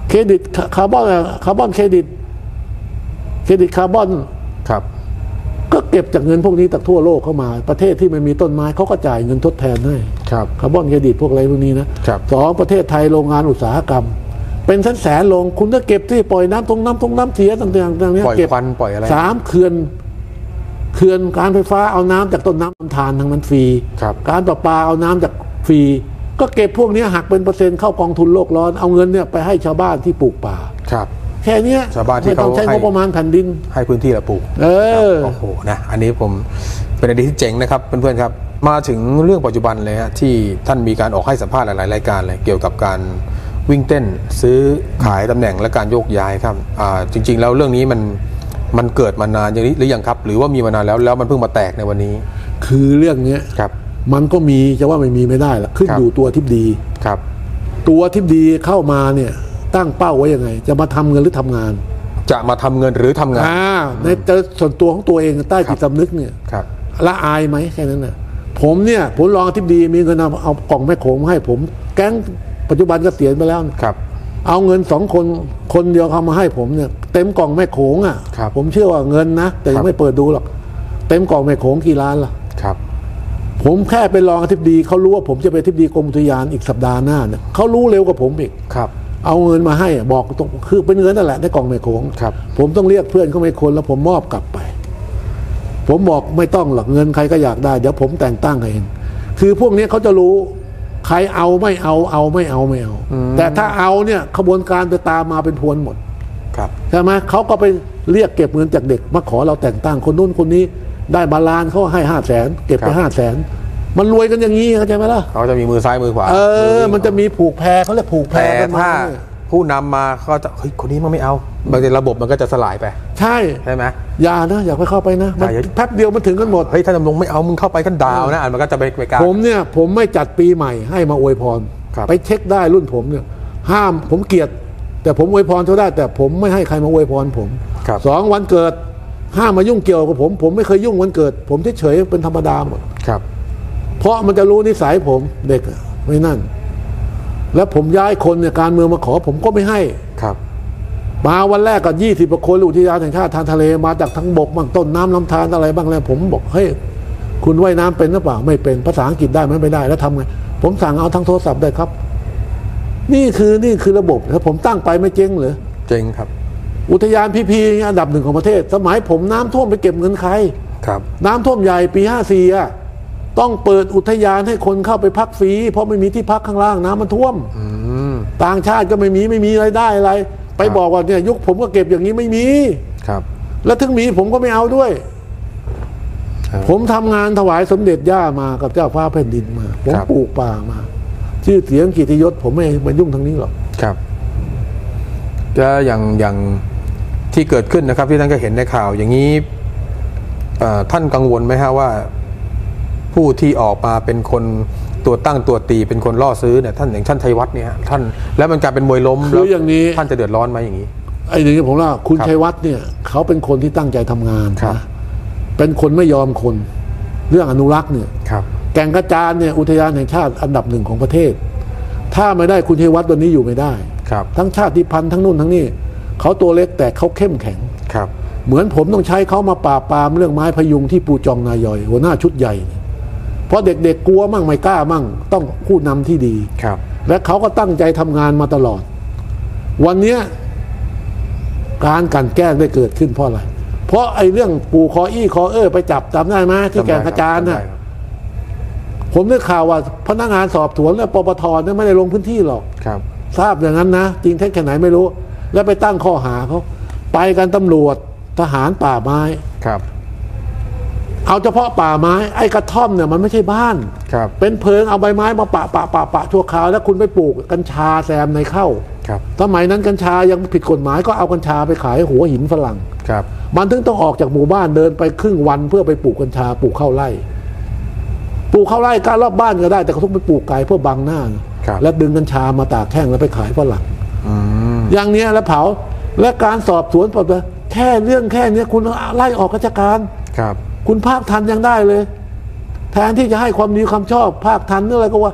เครดิตคาร์บอนคาร์บอนเครดิตเครดิตคาร์บอนครับก็เก็บจากเงินพวกนี้จากทั่วโลกเข้ามาประเทศที่ไม่มีต้นไม้เขาก็จ่ายเงินทดแทนให้ครับคาร์บอนเครดิตพวกอะไรพวกนี้นะครับสองประเทศไทยโรงงานอุตสาหกรรมเป็นแสนแสนโรงคุณก็เก็บที่ปล่อยน้ำตรงน้ำตรงน้ำเสียต่างๆต่างๆปล่อยควันปล่อยอะไรสามเขื่อนเขื่อนการไฟฟ้าเอาน้ำจากต้นน้ำลำธารทางนั้นฟรีการประปาเอาน้ำจากฟรีก็เก็บพวกนี้หักเป็นเปอร์เซ็นต์เข้ากองทุนโลกร้อนเอาเงินเนี่ยไปให้ชาวบ้านที่ปลูกป่าครับแค่นี้ชาวบ้านที่เขาใช้งบประมาณแผ่นดินให้พื้นที่ละปลูกเออโอ้โหนะอันนี้ผมเป็นไอเดียที่เจ๋งนะครับเพื่อนๆครับมาถึงเรื่องปัจจุบันเลยฮะที่ท่านมีการออกให้สัมภาษณ์หลายๆรายการเลยเกี่ยวกับการวิ่งเต้นซื้อขายตำแหน่งและการโยกย้ายครับอ่าจริงๆแล้วเรื่องนี้มันมันเกิดมานานอย่างนี้หรือยังครับหรือว่ามีมานานแล้วแล้วมันเพิ่งมาแตกในวันนี้คือเรื่องนี้ครับมันก็มีจะว่าไม่มีไม่ได้ละขึ้นอยู่ตัวทิบดีครับตัวทิบดีเข้ามาเนี่ยตั้งเป้าไว้ยังไงจะมาทำเงินหรือทำงานจะมาทำเงินหรือทำงานในส่วนตัวของตัวเองใต้จิตสำนึกเนี่ยละอายไหมแค่นั้นน่ะผมเนี่ยผมรองทิบดีมีเงินเอากล่องแม่โขงมาให้ผมแก๊งปัจจุบันก็เสียไปแล้วครับเอาเงินสองคนคนเดียวเขามาให้ผมเนี่ยเต็มกล่องแม่โขงอ่ะผมเชื่อว่าเงินนะแต่ยังไม่เปิดดูหรอกเต็มกล่องแม่โขงกี่ล้านล่ะครับผมแค่เป็นรองอธิบดีเขารู้ว่าผมจะเป็นอธิบดีกรมอุทยานอีกสัปดาห์หน้าเนี่ยเขารู้เร็วกว่าผมอีกครับเอาเงินมาให้บอกตรงคือเป็นเงินนั่นแหละในกล่องแม่โขงผมต้องเรียกเพื่อนเขาไม่คนแล้วผมมอบกลับไปผมบอกไม่ต้องหรอกเงินใครก็อยากได้เดี๋ยวผมแต่งตั้งเองคือพวกนี้เขาจะรู้ใครเอาไม่เอาเอาไม่เอาไม่เอาแต่ถ้าเอาเนี่ยขบวนการจะตามมาเป็นพวนหมดใช่ไหมเขาก็ไปเรียกเก็บเงินจากเด็กมาขอเราแต่งตั้งคนนู้นคนนี้ได้บาลานเขาให้ห้าแสนเก็บไปห้าแสนมันรวยกันอย่างนี้เข้าใจไหมล่ะเขาจะมีมือซ้ายมือขวาเออมันจะมีผูกแพรเขาเรียกผูกแพรกันมาผู้นำมาเขาจะเฮ้ยคนนี้มันไม่เอาบางทีระบบมันก็จะสลายไปใช่ใช่ไหมอย่านะอย่าไปเข้าไปนะแป๊บเดียวมันถึงกันหมดเฮ้ยถ้าดำรงไม่เอามึงเข้าไปกันดาวนะอ่านมันก็จะไปไปการผมเนี่ยผมไม่จัดปีใหม่ให้มาอวยพรไปเช็คได้รุ่นผมเนี่ยห้ามผมเกลียดแต่ผมอวยพรเขาได้แต่ผมไม่ให้ใครมาอวยพรผมสองวันเกิดห้ามมายุ่งเกี่ยวกับผมผมไม่เคยยุ่งวันเกิดผมเฉยๆเป็นธรรมดาหมดครับเพราะมันจะรู้นิสัยผมเด็กไม่นั่นแล้วผมย้ายคนเนี่ยการเมืองมาขอผมก็ไม่ให้ครับมาวันแรกก็ยี่สิบกว่าคนอุทยานแห่งชาติทางทะเลมาจากทั้งบกบ้างต้นน้ำลำธารอะไรบ้างแล้วผมบอกเฮ้ยคุณว่ายน้ำเป็นหรือเปล่าไม่เป็นภาษาอังกฤษได้ไหมไม่ได้แล้วทำไงผมสั่งเอาทั้งโทรศัพท์ได้ครับนี่คือนี่คือระบบถ้าผมตั้งไปไม่เจ๊งเหรอเจ๊งครับอุทยานพีพีอันดับหนึ่งของประเทศสมัยผมน้ำท่วมไปเก็บเงินใครครับน้ำท่วมใหญ่ปีห้าสี่อ่ะต้องเปิดอุทยานให้คนเข้าไปพักฟรีเพราะไม่มีที่พักข้างล่างน้ำมันท่วมต่างชาติก็ไม่มีไม่มีรายได้อะไรไปบอกว่าเนี่ยยุคผมก็เก็บอย่างนี้ไม่มีครับแล้วถึงมีผมก็ไม่เอาด้วยผมทำงานถวายสมเด็จย่ามากับเจ้าฟ้าแผ่นดินมาผมปลูกป่ามาชื่อเสียงกิตติยศผมไม่มายุ่งทางนี้หรอกครับก็อย่างอย่างที่เกิดขึ้นนะครับที่ท่านก็เห็นในข่าวอย่างนี้ท่านกังวลไหมฮะว่าผู้ที่ออกมาเป็นคนตัวตั้งตัวตีเป็นคนล่อซื้อเนี่ยท่านอย่างท่านชัยวัฒน์เนี่ยท่านแล้วมันกลายเป็นมวยล้มแล้วอย่างนี้ท่านจะเดือดร้อนไหมอย่างนี้ไอ้อย่างนี้ผมว่าคุณชัยวัฒน์เนี่ยเขาเป็นคนที่ตั้งใจทำงานนะเป็นคนไม่ยอมคนเรื่องอนุรักษ์เนี่ยแก่งกระจานเนี่ยอุทยานแห่งชาติอันดับหนึ่งของประเทศถ้าไม่ได้คุณชัยวัฒน์ตัวนี้อยู่ไม่ได้ทั้งชาติพันธุ์ทั้งนู่นทั้งนี่เขาตัวเล็กแต่เขาเข้มแข็งเหมือนผมต้องใช้เขามาปราบปรามเรื่องไม้พยุงที่ปูจองนายอยหัวหน้าชุดใหญ่เพราะเด็กๆกลัวมั่งไม่กล้ามั่งต้องผู้นำที่ดีและเขาก็ตั้งใจทำงานมาตลอดวันนี้การกันแกล้งได้เกิดขึ้นเพราะอะไรเพราะไอ้เรื่องปู่คออี้คอเออไปจับจำได้ไหมที่แก่งกระจานน่ะผมได้ข่าวว่าพนักงานสอบสวนและปปทเนี่ยไม่ได้ลงพื้นที่หรอกทราบอย่างนั้นนะจริงแท้แค่ไหนไม่รู้แล้วไปตั้งข้อหาเขาไปกันตำรวจทหารป่าไม้ครับเอาเฉพาะป่าไม้ไอ้กระท่อมเนี่ยมันไม่ใช่บ้านเป็นเพิงเอาใบไม้มาปะปะปะปะชั่วคราวแล้วคุณไปปลูกกัญชาแซมในเข้าสมัยนั้นกัญชายังผิดกฎหมายก็เอากัญชาไปขายหัวหินฝรั่งมันถึงต้องออกจากหมู่บ้านเดินไปครึ่งวันเพื่อไปปลูกกัญชาปลูกข้าวไร่ปลูกข้าวไร่การรอบบ้านก็ได้แต่เขาต้องไปปลูกไกลเพื่อบังหน้าแล้วดึงกัญชามาตากแห้งแล้วไปขายฝรั่งอย่างนี้แล้วเผาและการสอบสวนแบบแค่เรื่องแค่นี้คุณไล่ออกราชการคุณภาคทันยังได้เลยแทนที่จะให้ความดีความชอบภาคทันนี่อะไรก็ว่าจ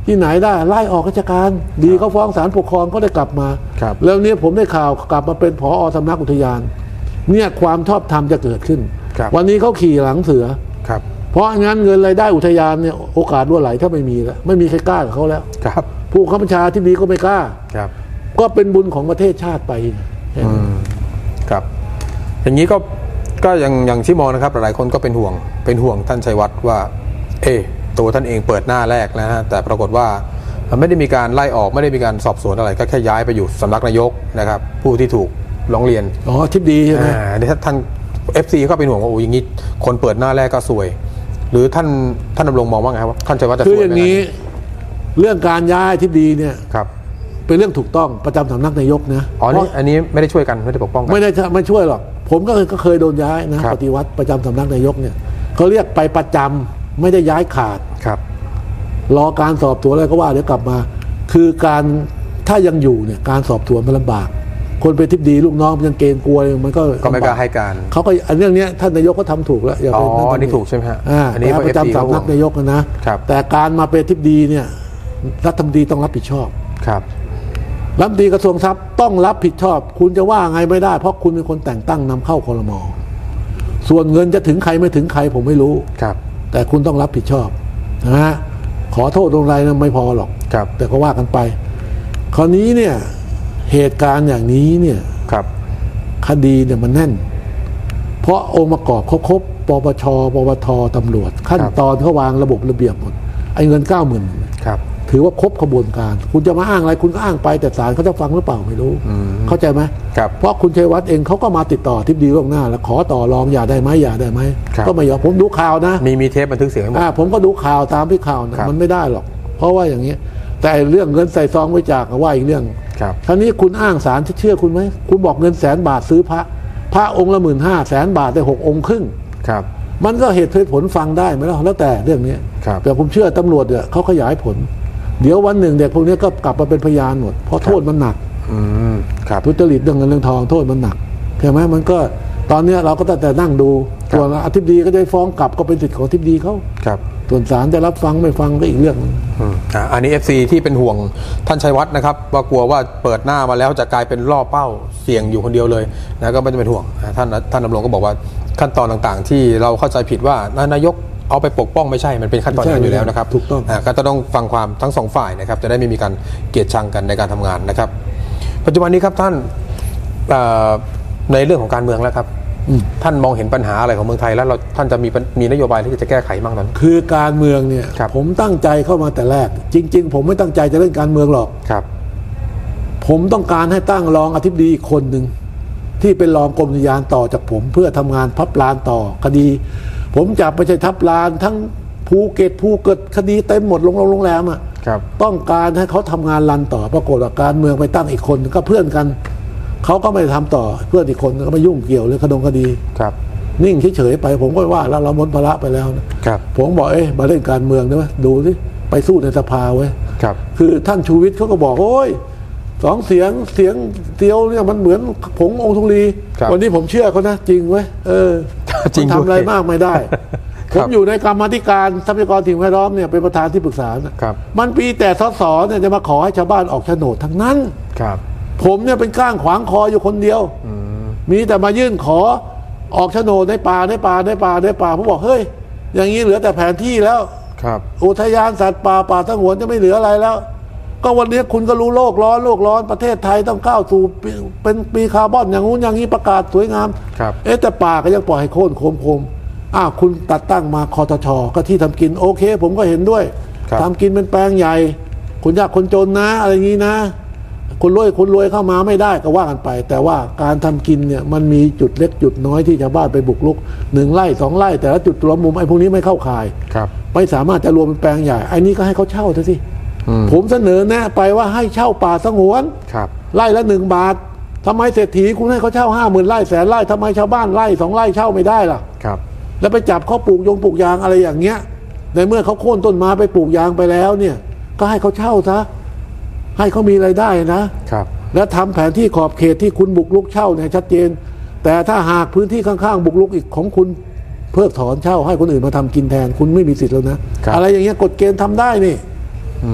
ที่ไหนได้ไล่ออกราชการดีเขาฟ้องศาลปกครองก็ได้กลับมาแล้วเนี้ยผมได้ข่าวกลับมาเป็นผอ.สำนักอุทยานเนี่ยความชอบธรรมจะเกิดขึ้นวันนี้เขาขี่หลังเสือเพราะงั้นเงินรายได้อุทยานเนี่ยโอกาสรั่วไหลถ้าไม่มีแล้วไม่มีใครกล้ากับเขาแล้วผู้ข้าราชการที่ดีก็ไม่กล้าก็เป็นบุญของประเทศชาติไปครับอย่างนี้ก็ก็ยังยังที่มองนะครับหลายคนก็เป็นห่วงเป็นห่วงท่านชัยวัฒน์ว่าเออตัวท่านเองเปิดหน้าแรกนะฮะแต่ปรากฏว่ามันไม่ได้มีการไล่ออกไม่ได้มีการสอบสวนอะไรก็แค่ย้ายไปอยู่สำนักนายกนะครับผู้ที่ถูกร้องเรียนอ๋อทิพดีใช่ไหมอ่านี่ท่าน เอฟ ซี ก็เป็นห่วงว่าโอ้ยอย่างนี้คนเปิดหน้าแรกก็ซวยหรือท่านท่านดำรงมองว่าไงครับท่านชัยวัฒน์จะซวยคืออย่างนี้เรื่องการย้ายทิพดีเนี่ยครับเป็นเรื่องถูกต้องประจำสำนักนายกนะอ๋อนี่อันนี้ไม่ได้ช่วยกันไม่ได้ปกป้องกันไม่ได้ไม่ช่วยหรอกผมก็เคยก็เคยโดนย้ายนะปฏิวัติประจำสำนักนายกเนี่ยเขาเรียกไปประจำไม่ได้ย้ายขาดครับรอการสอบสวนอะไรก็ว่าเดี๋ยวกลับมาคือการถ้ายังอยู่เนี่ยการสอบสวนมันลำบากคนเป็นทิพดีลูกน้องยังเกรงกลัวมันก็ก็ไม่กล้าให้การเขาก็อันเรื่องนี้ท่านนายกก็ทำถูกแล้วอย่าไปอ๋ออันนี้ถูกใช่ไหมฮะอันนี้ประจำสำนักนายกนะแต่การมาเป็นทิพดีเนี่ยรัฐมนตรีต้องรับผิดชอบครับรัฐมนตรีกระทรวงทรัพย์ต้องรับผิดชอบคุณจะว่าไงไม่ได้เพราะคุณเป็นคนแต่งตั้งนำเข้าครม.ส่วนเงินจะถึงใครไม่ถึงใครผมไม่รู้ครับแต่คุณต้องรับผิดชอบนะฮะขอโทษตรงไรนะไม่พอหรอกแต่ก็ว่ากันไปคราวนี้เนี่ยเหตุการณ์อย่างนี้เนี่ยคดีเนี่ยมันแน่นเพราะองค์ประกอบเขาครบปปชปปทตำรวจขั้นตอนเขาวางระบบระเบียบหมดไอ้เงินเก้าหมื่นถือว่าครบขบวนการคุณจะมาอ้างอะไรคุณก็อ้างไปแต่ศาลเขาจะฟังหรือเปล่าไม่รู้เข้าใจไหมเพราะคุณชัยวัฒน์เองเขาก็มาติดต่อทิพดีล่วงหน้าแล้วขอต่อรองอย่าได้ไหมอย่าได้ไหมก็ไม่ยอมผมดูข่าวนะมีมีเทปบันทึกเสียงหมดผมก็ดูข่าวตามที่ข่าวนะมันไม่ได้หรอกเพราะว่าอย่างนี้แต่เรื่องเงินใส่ซองไว้จากว่าอีกเรื่องคราวนี้คุณอ้างศาลเชื่อคุณไหมคุณบอกเงินแสนบาทซื้อพระพระองค์ละหมื่นห้าแสนบาทได้หกองค์ครึ่งมันก็เหตุผลฟังได้ไหมล่ะแล้วแต่เรื่องนี้แต่ผมเชื่อตำรวจเนี่ยเขาขยายผลเดี๋ยววันหนึ่งเด็กพวกนี้ก็กลับมาเป็นพยานหมดเพราะโทษมันหนักทุจริตเรื่องเงินเรื่องทองโทษมันหนักใช่ไหมมันก็ตอนนี้เราก็แต่นั่งดูส่วนอธิบดีก็จะฟ้องกลับก็เป็นสิทธิ์ของอธิบดีเขาส่วนศาลจะรับฟังไม่ฟังก็อีกเรื่องอันนี้ เอฟ ซี ที่เป็นห่วงท่านชัยวัฒน์นะครับว่ากลัวว่าเปิดหน้ามาแล้วจะกลายเป็นล่อเป้าเสี่ยงอยู่คนเดียวเลยนะก็ไม่ต้องเป็นห่วงท่านท่านดำรงก็บอกว่าขั้นตอนต่างๆที่เราเข้าใจผิดว่านายกเอาไปปกป้องไม่ใช่มันเป็นขั้นตอนอย่างอยู่แล้วนะครับถูกต้องก็จะต้องฟังความทั้งสองฝ่ายนะครับจะได้ไม่มีการเกลียดชังกันในการทำงานนะครับปัจจุบันนี้ครับท่านในเรื่องของการเมืองแล้วครับท่านมองเห็นปัญหาอะไรของเมืองไทยแล้วเราท่านจะมีมีนโยบายที่จะแก้ไขบ้างนั้นคือการเมืองเนี่ยผมตั้งใจเข้ามาแต่แรกจริงๆผมไม่ตั้งใจจะเล่นการเมืองหรอกครับผมต้องการให้ตั้งรองอธิบดีอีกคนหนึ่งที่เป็นรองกรมอุทยานต่อจากผมเพื่อทำงานพับลานต่อคดีผมจับไปใช้ทับลานทั้งภูเก็ตภูเก็ตคดีเต็มหมดโรงแรมอ่ะต้องการให้เขาทำงานรันต่อปรากฏว่าการเมืองไปตั้งอีกคนก็เพื่อนกันเขาก็ไม่ทำต่อเพื่อนอีกคนก็ไม่ยุ่งเกี่ยวเลยคดงคดีนิ่งเฉยๆไปผมก็ว่าแล้วเราหมดภาระไปแล้วนะผมบอกเอ๊ะมาเล่นการเมืองได้ไหมดูสิไปสู้ในสภาไว้คือท่านชูวิทย์เขาก็บอกโอ้ยสองเสียงเสียงเตียวเนี่ยมันเหมือนผงองค์ธุลีวันนี้ผมเชื่อเขานะจริงเว้ยเออจริงทำอะไรมากไม่ได้ผมอยู่ในกรรมาธิการทรัพยากรสิ่งแวดล้อมเนี่ยเป็นประธานที่ปรึกษามันปีแต่สสเนี่ยจะมาขอให้ชาวบ้านออกโฉนดทั้งนั้นผมเนี่ยเป็นก้างขวางคออยู่คนเดียวมีแต่มายื่นขอออกโฉนดในป่าในป่าในป่าในป่าผมบอกเฮ้ยอย่างนี้เหลือแต่แผนที่แล้วอุทยานสัตว์ป่าป่าสงวนจะไม่เหลืออะไรแล้วก็วันนี้คุณก็รู้โลกร้อนโลกร้อนประเทศไทยต้องก้าวสู่เป็นปีคาร์บอนอย่างงู้นอย่างนี้ประกาศสวยงามเอ๊ะแต่ป่าก็ยังปล่อยให้โค่นโคมโคมอ้าวคุณตัดตั้งมาคทช.ก็ที่ทำกินโอเคผมก็เห็นด้วยทำกินเป็นแปลงใหญ่คุณยากคนจนนะอะไรอย่างนี้นะคุณรวยคุณรวยเข้ามาไม่ได้ก็ว่ากันไปแต่ว่าการทำกินเนี่ยมันมีจุดเล็กจุดน้อยที่ชาวบ้านไปบุกรุกหนึ่งไร่สองไร่แต่ละจุดรวมมุมไอ้พวกนี้ไม่เข้าข่ายไม่สามารถจะรวมเป็นแปลงใหญ่ไอ้นี้ก็ให้เขาเช่าเถอะสิผมเสนอแนะไปว่าให้เช่าป่าสงวนไร่ละหนึ่งบาททำไมเศรษฐีคุณให้เขาเช่าห้าหมื่นไร่แสนไร่ทำไมชาวบ้านไร่สองไร่เช่าไม่ได้ล่ะแล้วไปจับเขาปลูกยงปลูกยางอะไรอย่างเงี้ยในเมื่อเขาโค่นต้นไม้ไปปลูกยางไปแล้วเนี่ยก็ให้เขาเช่าซะให้เขามีรายได้นะแล้วทำแผนที่ขอบเขตที่คุณบุกรุกเช่าเนี่ยชัดเจนแต่ถ้าหากพื้นที่ข้างๆบุกรุกอีกของคุณเพิกถอนเช่าให้คนอื่นมาทำกินแทนคุณไม่มีสิทธิ์แล้วนะอะไรอย่างเงี้ยกฎเกณฑ์ทำได้นี่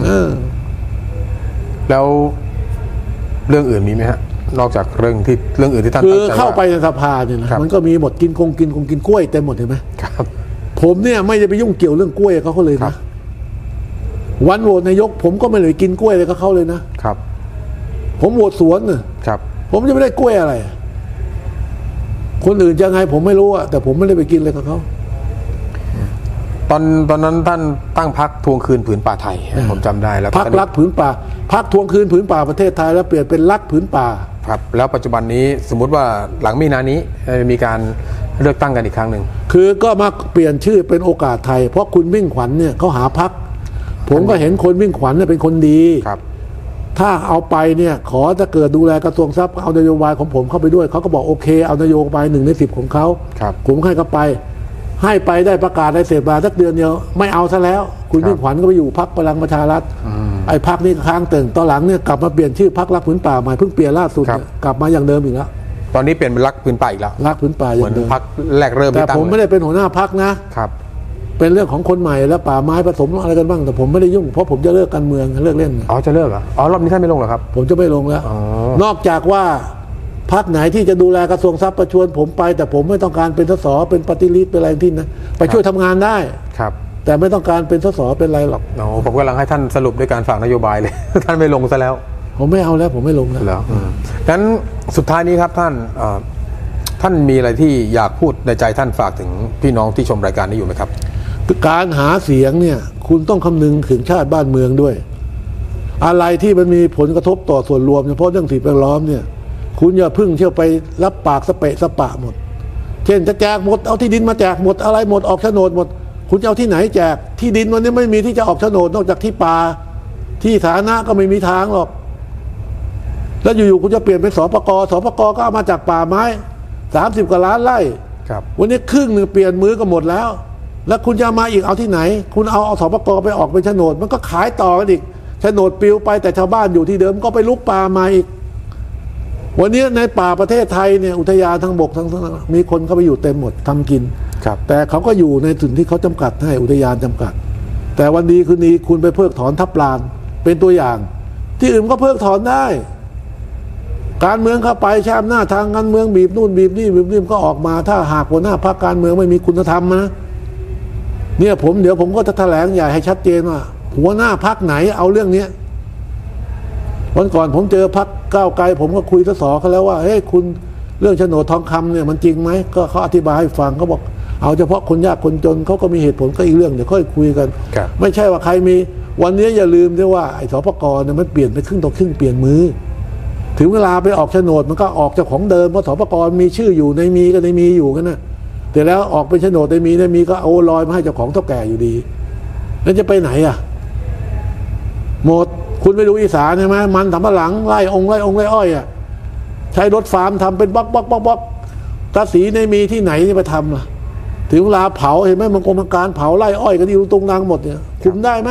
เออแล้วเรื่องอื่นมีไหมฮะนอกจากเรื่องที่เรื่องอื่นที่ท่านคือเข้าไปในสภาเนี่ยนะมันก็มีหมดกินคงกินคงกินกล้วยเต็มหมดเห็นไหมครับผมเนี่ยไม่จะไปยุ่งเกี่ยวเรื่องกล้วยเขาเขาเลยนะวันโหวตนายกผมก็ไม่เลยกินกล้วยเลยกับเขาเลยนะครับผมโหวตสวนน่ะครับผมจะไม่ได้กล้วยอะไรคนอื่นจะไงผมไม่รู้อะแต่ผมไม่ได้ไปกินเลยกับเขาตอนตอนนั้นท่านตั้งพรรคทวงคืนผืนป่าไทยผมจำได้แล้วพรรครักผืนป่าพรรคทวงคืนผืนป่าประเทศไทยแล้วเปลี่ยนเป็นรักผืนป่าครับแล้วปัจจุบันนี้สมมุติว่าหลังมีนานี้มีการเลือกตั้งกันอีกครั้งหนึ่งคือก็มาเปลี่ยนชื่อเป็นโอกาสไทยเพราะคุณมิ่งขวัญเนี่ยเขาหาพรรคผมก็เห็นคนมิ่งขวัญเนี่ยเป็นคนดีครับถ้าเอาไปเนี่ยขอจะเกิดดูแลกระทรวงทรัพย์เอานโยบายของผมเข้าไปด้วยเขาก็บอกโอเคเอานโยบายหนึ่งในสิบของเขาผมให้เขาไปให้ไปได้ประกาศได้เสร็จมาสักเดือนเดียวไม่เอาซะแล้วคุณมิ่งขวัญก็ไปอยู่พรรคพลังประชารัฐไอ้พรรคนี้ค้างเติ่งตอนหลังเนี่ยกลับมาเปลี่ยนชื่อพรรครักผืนป่าใหม่เพิ่งเปลี่ยนล่าสุดกลับมาอย่างเดิมอีกแล้วตอนนี้เปลี่ยนเป็นรักผืนป่าอีกแล้วรักผืนป่าอย่างเดิมพรรคแรกเริ่มแต่ผมไม่ได้เป็นหัวหน้าพรรคนะครับเป็นเรื่องของคนใหม่แล้วป่าไม้ผสมอะไรกันบ้างแต่ผมไม่ได้ยุ่งเพราะผมจะเลิกการเมืองเลิกเล่นอ๋อจะเลิกเหรออ๋อรอบนี้ท่านไม่ลงเหรอครับผมจะไม่ลงแล้วนอกจากว่าพรรคไหนที่จะดูแลกระทรวงทรัพย์ประชวนผมไปแต่ผมไม่ต้องการเป็นสสเป็นปฏิริษีเป็นอะไรที่นะไปช่วยทำงานได้ครับแต่ไม่ต้องการเป็นสสเป็นอะไรหรอกอ๋อผมกำลังให้ท่านสรุปด้วยการฝากนโยบายเลยท่านไม่ลงซะแล้วผมไม่เอาแล้วผมไม่ลงแล้วแล้วงั้นสุดท้ายนี้ครับท่านท่านมีอะไรที่อยากพูดในใจท่านฝากถึงพี่น้องที่ชมรายการนี้อยู่ไหมครับการหาเสียงเนี่ยคุณต้องคำนึงถึงชาติบ้านเมืองด้วยอะไรที่มันมีผลกระทบต่อส่วนรวมเฉพาะเรื่องสิ่งแวดล้อมเนี่ยคุณอย่าพึ่งเที่ยวไปรับปากสเปะสปะหมดเช่นจะแจกหมดเอาที่ดินมาแจกหมดอะไรหมดออกโฉนดหมดคุณจะเอาที่ไหนแจกที่ดินวันนี้ไม่มีที่จะออกโฉนดนอกจากที่ป่าที่สาธารณะก็ไม่มีทางหรอกแล้วอยู่ๆคุณจะเปลี่ยนเป็นสปกสปกก็เอามาจากป่าไม้สามสิบกว่าล้านไร่วันนี้ครึ่งหนึ่งเปลี่ยนมือก็หมดแล้วแล้วคุณจะมาอีกเอาที่ไหนคุณเอาเอาสปกไปออกเป็นโฉนดมันก็ขายต่อกันอีกโฉนดปลิวไปแต่ชาวบ้านอยู่ที่เดิมก็ไปลุกป่ามาอีกวันนี้ในป่าประเทศไทยเนี่ยอุทยานทางบกทั้งมีคนเข้าไปอยู่เต็มหมดทำกินแต่เขาก็อยู่ในส่วนที่เขาจำกัดให้อุทยานจำกัดแต่วันดีคืนนี้คุณไปเพิกถอนทับลานเป็นตัวอย่างที่อื่นก็เพิกถอนได้การเมืองเข้าไปใช้อำนาจทางการเมืองบีบนู่นบีบนี่บีบนี่ก็ออกมาถ้าหากหัวหน้าพรรคการเมืองไม่มีคุณธรรมนะเนี่ยผมเดี๋ยวผมก็จะแถลงใหญ่ให้ชัดเจนว่าหัวหน้าพรรคไหนเอาเรื่องนี้วันก่อนผมเจอพรรคก้าวไกลผมก็คุยทศเขาแล้วว่าเฮ้ยคุณเรื่องโฉนดทองคำเนี่ยมันจริงไหมก็เขาอธิบายให้ฟังเขาบอกเอาเฉพาะคนยากคนจนเขาก็มีเหตุผลก็อีกเรื่องเดี๋ยวค่อยคุยกันไม่ใช่ว่าใครมีวันนี้อย่าลืมด้วยว่าไอ้สปกเนี่ยมันเปลี่ยนไปครึ่งต่อครึ่งเปลี่ยนมือถึงเวลาไปออกโฉนดมันก็ออกจากของเดิมเพราะสปกมีชื่ออยู่ในมีก็ในมีอยู่กันนะแต่แล้วออกเป็นโฉนดในมีในมีก็เอาลอยมาให้เจ้าของเท่าแก่อยู่ดีแล้วจะไปไหนอ่ะหมดคุณไปดูอีสานใช่ไหมมันทำมาหลังไล่องไล่องไล่อ้อยอ่ะใช้รถฟาร์มทำเป็นบล็อกบล็อกบล็อกบล็อกตาสีในมีที่ไหนจะไปทำล่ะถึงเวลาเผาเห็นไหมมันกรมการเผาไล่อ้อยกันอยู่ตรงนางหมดเนี่ยคุมได้ไหม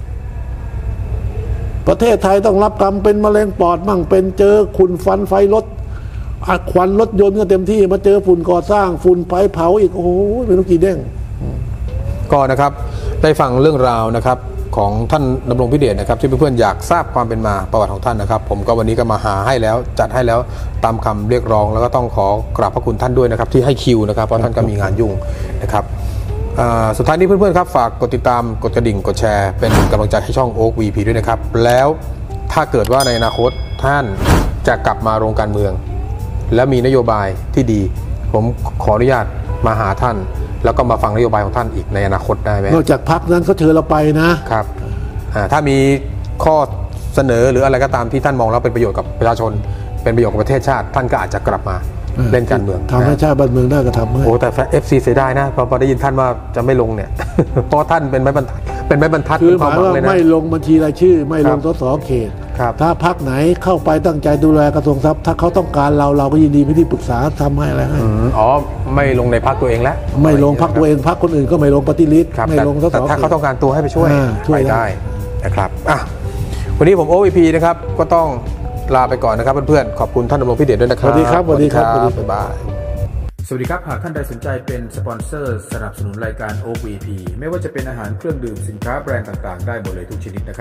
ประเทศไทยต้องรับกรรมเป็นมะเร็งปอดมั่งเป็นเจอฝุ่นฟันไฟรถควันรถยนต์ก็เต็มที่มาเจอฝุ่นก่อสร้างฝุ่นไฟเผาอีกโอ้โหไม่รู้กี่เด้งก็นะครับได้ฟังเรื่องราวนะครับของท่านดำรงพิเดชนะครับที่เพื่อนๆอยากทราบความเป็นมาประวัติของท่านนะครับผมก็วันนี้ก็มาหาให้แล้วจัดให้แล้วตามคำเรียกร้องแล้วก็ต้องขอกราบพระคุณท่านด้วยนะครับที่ให้คิวนะครับเพราะท่านก็มีงานยุ่งนะครับสุดท้ายนี้เพื่อนๆครับฝากกดติดตามกดกระดิ่งกดแชร์เป็นกำลังใจให้ช่อง โอ๊ค วี พี ด้วยนะครับแล้วถ้าเกิดว่าในอนาคตท่านจะกลับมาโรงการเมืองและมีนโยบายที่ดีผมขออนุญาตมาหาท่านแล้วก็มาฟังนโยบายของท่านอีกในอนาคตได้ไหมนอกจากพรรคนั้นเขาเชิญเราไปนะครับถ้ามีข้อเสนอหรืออะไรก็ตามที่ท่านมองแล้วเป็นประโยชน์กับประชาชนเป็นประโยชน์กับประเทศชาติท่านก็อาจจะกลับมาเล่นการเมืองทำให้ชาติบ้านเมืองได้ก็ทำให้โอ้แต่ เอฟ ซี เสียดายนะพอได้ยินท่านว่าจะไม่ลงเนี่ยเพราะท่านเป็นไม้บรรทัดเป็นไม้บรรทัดคือหมายว่าไม่ลงบัญชีรายชื่อไม่ลงสสเขตถ้าพรรคไหนเข้าไปตั้งใจดูแลกระทรวงทรัพย์ถ้าเขาต้องการเราเราก็ยินดีไปที่ปรึกษาทำให้อะไรให้อ๋อไม่ลงในพรรคตัวเองแล้วไม่ลงพรรคตัวเองพรรคคนอื่นก็ไม่ลงปฏิริษีไม่ลงสสแต่ถ้าเขาต้องการตัวให้ไปช่วยช่วยได้นะครับอ่ะวันนี้ผม โอ๊ค วี พี นะครับก็ต้องลาไปก่อนนะครับเพื่อนๆขอบคุณท่านดำรงพิเดชด้วยนะครับสวัสดีครับสวัสดีครับบ๊ายบายสวัสดีครับหากท่านใดสนใจเป็นสปอนเซอร์สนับสนุนรายการ โอ๊ค วี พี ไม่ว่าจะเป็นอาหารเครื่องดื่มสินค้าแบรนด์ต่างๆได้หมดเลยทุกชนิดนะครับ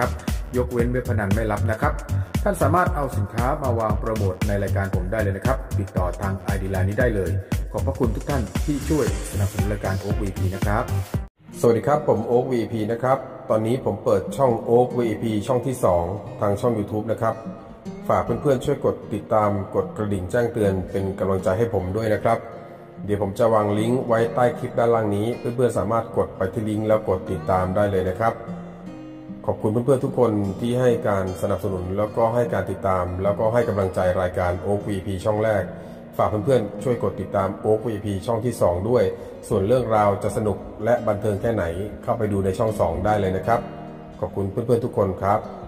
ยกเว้นเว็บพนันไม่รับนะครับท่านสามารถเอาสินค้ามาวางโปรโมทในรายการผมได้เลยนะครับติดต่อทาง ไอ ดี ไลน์ นี้ได้เลยขอบพระคุณทุกท่านที่ช่วยสนับสนุนรายการโอ๊ค วี พี นะครับสวัสดีครับผมโอ๊ค วี พี นะครับตอนนี้ผมเปิดช่องโอ๊ค วี พี ช่องที่สองทางช่อง YouTube นะครับฝากเพื่อนๆช่วยกดติดตามกดกระดิ่งแจ้งเตือนเป็นกำลังใจให้ผมด้วยนะครับเดี๋ยวผมจะวางลิงก์ไว้ใต้คลิปด้านล่างนี้เพื่อนๆสามารถกดไปที่ลิงก์แล้วกดติดตามได้เลยนะครับขอบคุณเพื่อนๆทุกคนที่ให้การสนับสนุนแล้วก็ให้การติดตามแล้วก็ให้กำลังใจรายการโอ๊ค วี พี ช่องแรกฝากเพื่อนๆช่วยกดติดตามโอ๊ค วี พี ช่องที่สองด้วยส่วนเรื่องราวจะสนุกและบันเทิงแค่ไหนเข้าไปดูในช่องสองได้เลยนะครับขอบคุณเพื่อนๆทุกคนครับ